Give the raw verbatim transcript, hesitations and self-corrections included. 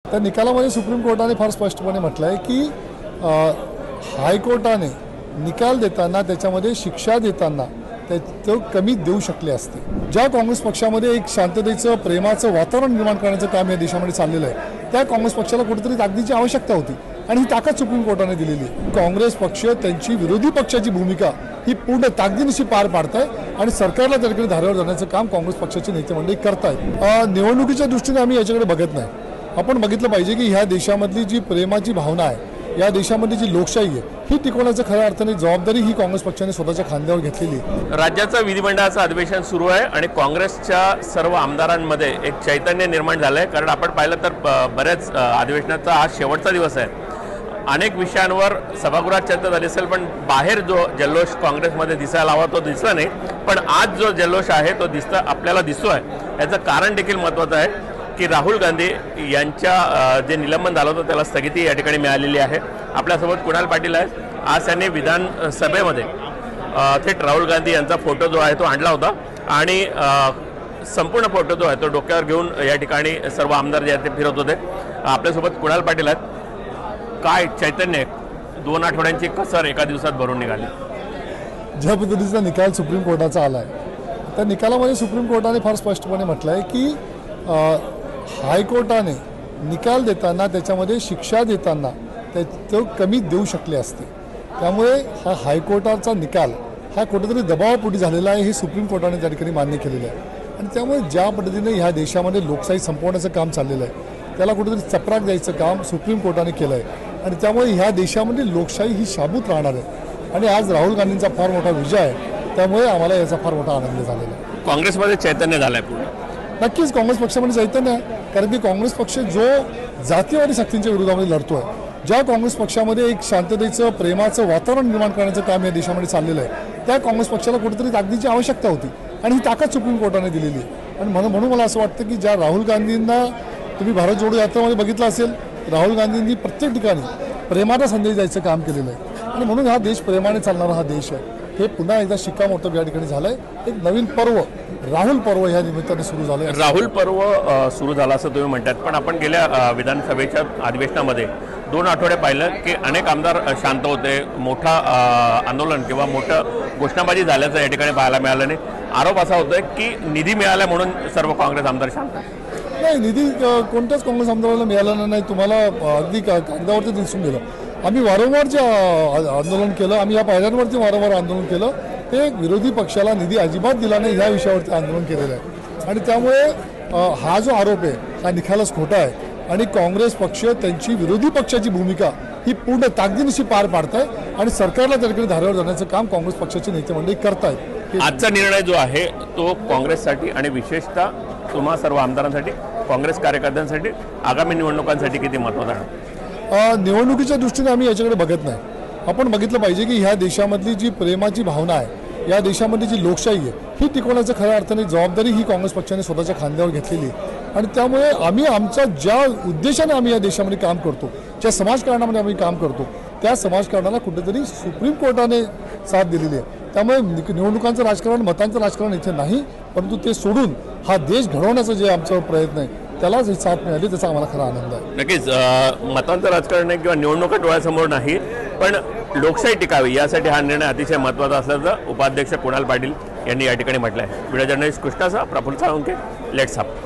त्या निकालामध्ये सुप्रीम कोर्टाने फार स्पष्टपणे म्हटलं आहे की हायकोर्टाने निकाल देताना त्याच्यामध्ये शिक्षा देताना ते कमी देऊ शकले असते। ज्या काँग्रेस पक्षामध्ये एक शांततेचं प्रेमाचं वातावरण निर्माण करण्याचं काम या देशामध्ये चाललेलं आहे त्या काँग्रेस पक्षाला कुठेतरी ताकदीची आवश्यकता होती आणि ही ताकद सुप्रीम कोर्टाने दिलेली आहे। काँग्रेस पक्ष त्यांची विरोधी पक्षाची भूमिका ही पूर्ण ताकदीनिशी पार पाडत आहे आणि सरकारला त्या ठिकाणी धारेवर जाण्याचं काम काँग्रेस पक्षाची नेते मंडळी करतायत। निवडणुकीच्या दृष्टीने आम्ही याच्याकडे बघत नाही। आपण बघितलं पाहिजे की ह्या देशामधली जी प्रेमाची भावना आहे या देशामध्ये जी लोकशाही आहे ही टिकवण्याचं खऱ्या अर्थाने जबाबदारी ही काँग्रेस पक्षाने स्वतःच्या खांद्यावर घेतलेली आहे। राज्याचं विधिमंडळाचं अधिवेशन सुरू आहे आणि काँग्रेसच्या सर्व आमदारांमध्ये एक चैतन्य निर्माण झालं आहे। कारण आपण पाहिलं तर बऱ्याच अधिवेशनाचा हा शेवटचा दिवस आहे। अनेक विषयांवर सभागृहात चर्चा झाली असेल पण बाहेर जो जल्लोष काँग्रेसमध्ये दिसायला हवा तो दिसला नाही, पण आज जो जल्लोष आहे तो दिसता आपल्याला दिसतोय। याचं कारण देखील महत्त्वाचं आहे की राहुल गांधी यांच्या जे निलंबन झालं होतं त्याला स्थगिती या ठिकाणी मिळालेली आहे। आपल्यासोबत कुणाल पाटील आहेत। आज त्यांनी विधानसभेमध्ये थेट राहुल गांधी यांचा फोटो जो आहे तो आणला होता आणि संपूर्ण फोटो जो आहे तो डोक्यावर घेऊन या ठिकाणी सर्व आमदार जे आहेत ते फिरत होते। आपल्यासोबत कुणाल पाटील आहेत। काय चैतन्य दोन आठवड्यांची कसर एका दिवसात भरून निघाली? ज्या पद्धतीचा निकाल सुप्रीम कोर्टाचा आला आहे त्या निकालामध्ये सुप्रीम कोर्टाने फार स्पष्टपणे म्हटलं आहे की हायकोर्टाने निकाल देताना त्याच्यामध्ये शिक्षा देताना ते कमी देऊ शकले असते। त्यामुळे हा हायकोर्टाचा निकाल हा कुठेतरी दबावापोटी झालेला आहे हे सुप्रीम कोर्टाने त्या ठिकाणी मान्य केलेलं आहे। आणि त्यामुळे ज्या पद्धतीने ह्या देशामध्ये लोकशाही संपवण्याचं काम चाललेलं आहे त्याला कुठेतरी चपराक द्यायचं काम सुप्रीम कोर्टाने केलं आहे आणि त्यामुळे ह्या देशामध्ये लोकशाही ही शाबूत राहणार आहे आणि आज राहुल गांधींचा फार मोठा विजय आहे। त्यामुळे आम्हाला याचा फार मोठा आनंद झालेला आहे। काँग्रेसमध्ये चैतन्य झालंय पूर्ण? नक्कीच काँग्रेस पक्षामध्ये चैतन्य आहे, कारण की काँग्रेस पक्ष जो जातीयवादी शक्तींच्या विरोधामध्ये लढतोय, ज्या काँग्रेस पक्षामध्ये एक शांततेचं प्रेमाचं वातावरण निर्माण करण्याचं काम या देशामध्ये चाललेलं आहे त्या काँग्रेस पक्षाला कुठेतरी ताकदीची आवश्यकता होती आणि ही ताकद सुप्रीम कोर्टाने दिलेली आहे। आणि म्हणून म्हणून मला असं वाटतं की ज्या राहुल गांधींना तुम्ही भारत जोडो यात्रेमध्ये बघितलं असेल, राहुल गांधींनी प्रत्येक ठिकाणी प्रेमाचा संदेश द्यायचं काम केलेलं आहे आणि म्हणून हा देश प्रेमाने चालणारा हा देश आहे। हे पुन्हा एकदा शिक्कामोर्तब या ठिकाणी झालंय। एक नवीन पर्व राहुल पर्व या निमित्ताने सुरू झालंय। राहुल पर्व सुरू झालं असं तुम्ही म्हणतात, पण आपण गेल्या विधानसभेच्या अधिवेशनामध्ये दोन आठवडे पाहिलं की अनेक आमदार शांत होते, मोठा आंदोलन किंवा मोठं घोषणाबाजी झाल्याचं या ठिकाणी पाहायला मिळालं नाही। आरोप असा होतोय की निधी मिळाला म्हणून सर्व काँग्रेस आमदार शांत नाही। निधी कोणत्याच काँग्रेस आमदाराला मिळाला नाही, तुम्हाला अगदी कागदावरती दिसून गेलं। आम्ही वारंवार जे आंदोलन केलं, आम्ही या पायऱ्यांवरती वारंवार आंदोलन केलं, ते विरोधी पक्षाला निधी अजिबात दिला नाही ह्या विषयावरती आंदोलन केलेलं आहे आणि त्यामुळे हा जो आरोप आहे हा निकालच खोटा आहे आणि काँग्रेस पक्ष त्यांची विरोधी पक्षाची भूमिका ही पूर्ण ताकदीनिशी पार पाडत आहे आणि सरकारला त्या ठिकाणी धारेवर जाण्याचं काम काँग्रेस पक्षाची नेते मंडळी करतायत। आजचा निर्णय जो आहे तो काँग्रेससाठी आणि विशेषतः तुम्हा सर्व आमदारांसाठी, काँग्रेस कार्यकर्त्यांसाठी, आगामी निवडणुकांसाठी किती महत्त्वाचा आहे? निवडणुकीच्या दृष्टीने आम्ही याच्याकडे बघत नाही। आपण बघितलं पाहिजे की ह्या देशामधली जी प्रेमाची भावना आहे या देशामध्ये जी लोकशाही आहे ही टिकवण्याचं खऱ्या अर्थाने जबाबदारी ही काँग्रेस पक्षाने स्वतःच्या खांद्यावर घेतलेली आहे आणि त्यामुळे आम्ही आमच्या ज्या उद्देशाने आम्ही या देशामध्ये काम करतो, ज्या समाजकारणामध्ये आम्ही काम करतो त्या समाजकारणाला कुठेतरी सुप्रीम कोर्टाने साथ दिलेली आहे। त्यामुळे निवडणुकांचं राजकारण, मतांचं राजकारण इथे नाही, परंतु ते सोडून हा देश घडवण्याचा जे आमचा प्रयत्न आहे त्यालाच ही साथ मिळाली, त्याचा आम्हाला खरा आनंद आहे। नक्कीच मतांचं राजकारण नाही किंवा निवडणुका डोळ्यासमोर नाही, पण लोकशाही टिकावी यासाठी हा निर्णय अतिशय महत्त्वाचा असल्याचं उपाध्यक्ष कुणाल पाटील यांनी या ठिकाणी म्हटलं आहे। व्हिडिओ जर्नलिस्ट कृष्णासह प्रफुल्ल साळुंके, लेट्स हब।